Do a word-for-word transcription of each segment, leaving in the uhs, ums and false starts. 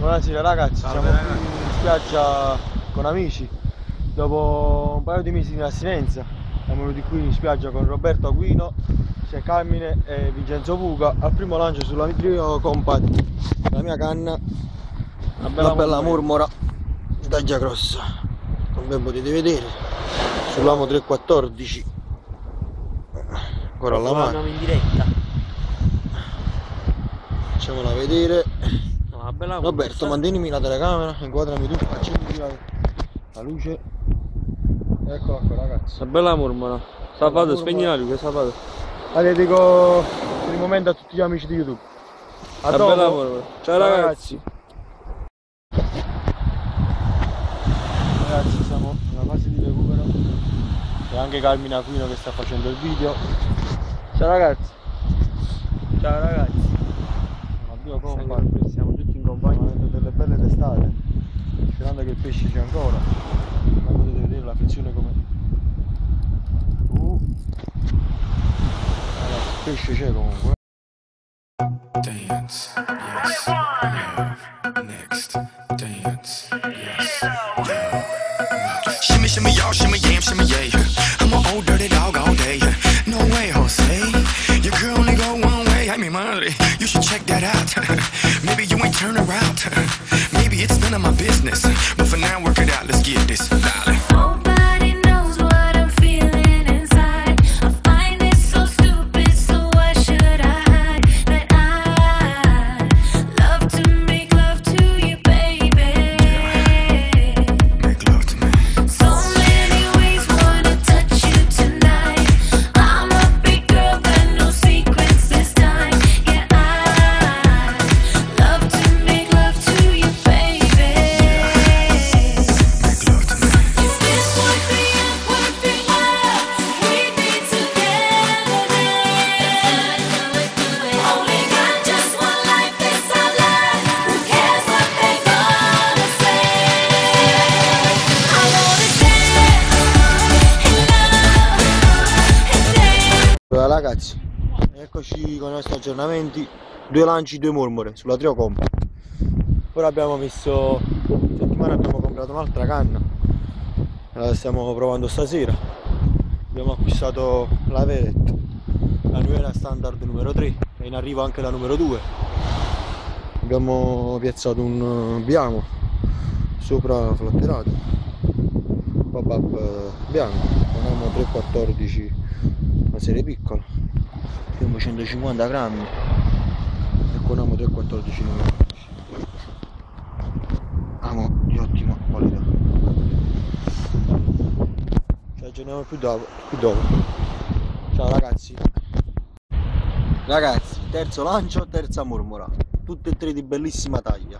Buonasera ragazzi, Salve, siamo ragazzi. qui in spiaggia con amici. Dopo un paio di mesi di astinenza siamo venuti qui in spiaggia con Roberto Aquino, c'è Carmine e Vincenzo Puca al primo lancio sulla Trio Compact, la mia canna, una bella, una bella murmora taglia grossa, come potete vedere, sull'Amo tre quattordici, ancora alla mano. in diretta. Facciamola vedere. Una bella Roberto, mantenimi la telecamera, inquadrami tu, accendi la, la luce. Eccola qua ragazzi. Una bella murmura. Sabato, spegni la luce, sabato. La dedico per il momento a tutti gli amici di YouTube. A Una dopo. bella murmura. Ciao ragazzi. Ragazzi, siamo nella fase di recupero. C'è anche Carmine Aquino che sta facendo il video. Ciao ragazzi. Ciao ragazzi. Addio compact. Siamo tutti in Stiamo compagnia. avendo delle belle testate. Sperando che il pesce c'è ancora. Ma potete vedere la frizione come. Uh. Ragazzi, il pesce c'è comunque. Dance, yes, love, next, dance, yes, love. Shimmy, shimmy, y'all, shimmy, yam, shimmy, yay. I'm an old dirty dog all day. No way, Jose. Your girl only go one way. I mean, madre, you should check that out. Maybe you ain't turn around. Maybe it's none of my business. But for now, work it out. Let's get this, darling. Nobody knows what I'm feeling inside. I find it so stupid, so why should I hide that I love to make love to you, baby? Make love to me. So many ways wanna touch you tonight. I'm a big girl, got no secrets this time. Yeah, I love to make love to you, baby. Make love to me. This would be a perfect world. We'd be together then. Only got just one life, this our life. Who cares what they gonna say? I wanna dance in love and dance. Allora ragazzi, eccoci con i nostri aggiornamenti. Due lanci, due murmure sulla Trio Compact. Ora abbiamo messo, settimana abbiamo comprato un'altra canna, la stiamo provando stasera. Abbiamo acquistato la Veret, la Nuera Standard numero tre, e in arrivo anche la numero due. Abbiamo piazzato un biamo sopra flotterato, pop-up bianco, con Amo tre quattordici, una serie piccola. Abbiamo centocinquanta grammi e con Amo tre quattordici numero undici. Amo di ottima qualità. Ci aggiorniamo più dopo, più dopo. Ciao ragazzi. Ragazzi, terzo lancio, terza murmura, tutte e tre di bellissima taglia.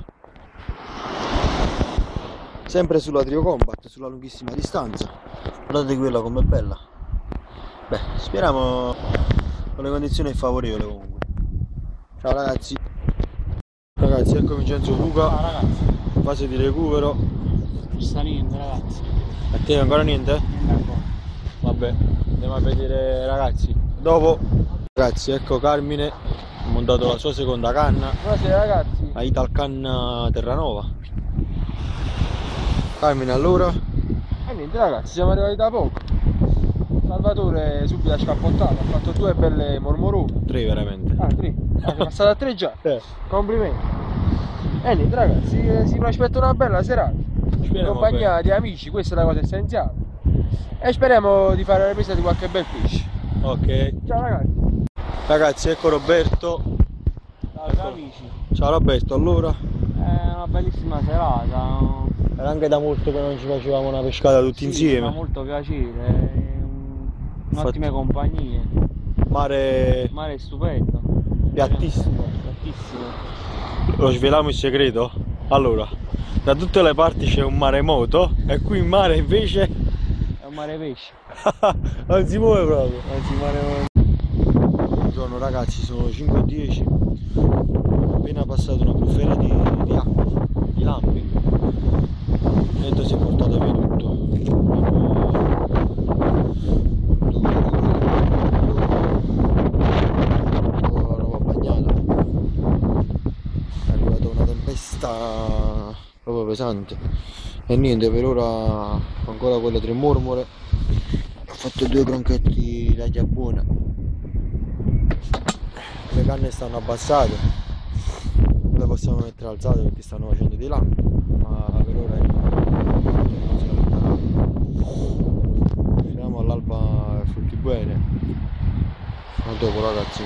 Sempre sulla Trio Compact, sulla lunghissima distanza. Guardate quella com'è bella. Beh, speriamo con le condizioni favorevoli comunque. Ciao ragazzi. Ragazzi, ecco Vincenzo Puca, Ciao ragazzi. fase di recupero. Non ci sta niente ragazzi. A te ancora niente? Niente ancora. Vabbè, andiamo a vedere ragazzi. Dopo. Ragazzi, ecco Carmine, ha montato la sua seconda canna, Buonasera ragazzi. la Italcanna Terranova. Carmine allora. E niente ragazzi, siamo arrivati da poco. Salvatore subito ha scappottato, ha fatto due belle mormorone. Tre veramente. Ah, tre. Ah, siamo passati a tre già. Eh, Complimenti. E niente ragazzi, eh, si prospetta una bella serata. In speriamo compagnia bene. di amici, questa è la cosa essenziale. E speriamo di fare la ripresa di qualche bel pesce. Ok. Ciao ragazzi. Ragazzi, ecco Roberto. Ciao amici. Ciao Roberto, allora. È una bellissima serata. Era anche da molto che non ci facevamo una pescata tutti Sì, insieme. Fa molto piacere. Un'ottima Infatti- compagnia. Mare Il mare è stupendo. piattissimo. Piattissimo. Lo sveliamo il segreto? Allora, da tutte le parti c'è un maremoto e qui in mare invece È un mare pesce. non si muove proprio. Non si muore. Buongiorno ragazzi, sono le cinque e dieci. Appena passato una bufera di, di acqua, di lampi. Il vento si è portato via tutto. Roba bagnata. È arrivata una tempesta testa proprio pesante. E niente, per ora ancora quelle tre mormore. Ho fatto due gronchetti taglia buona. Le canne stanno abbassate, non le possiamo mettere alzate perché stanno facendo di là, ma per ora finiamo all'alba frutti bene. A dopo ragazzi.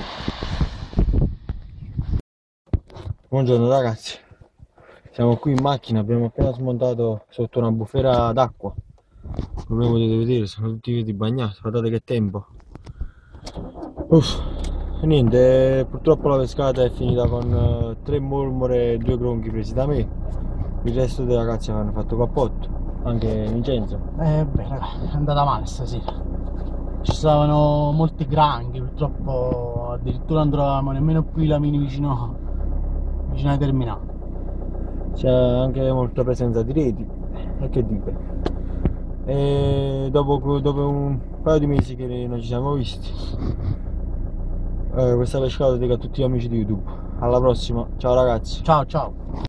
Buongiorno ragazzi, siamo qui in macchina, abbiamo appena smontato sotto una bufera d'acqua, come potete vedere sono tutti vedi bagnati, guardate che tempo. Uff, niente, purtroppo la pescata è finita con uh, tre mormore e due gronchi presi da me, il resto dei ragazzi hanno fatto cappotto, anche Vincenzo. Eh beh raga, è andata male stasera. Ci stavano molti granchi, purtroppo addirittura non trovavamo nemmeno più i lamini vicino vicino ai terminali. C'è anche molta presenza di reti, e che dire. E dopo, dopo un paio di mesi che non ci siamo visti, eh, questa pescata dico a tutti gli amici di YouTube. Alla prossima, ciao ragazzi. Ciao ciao.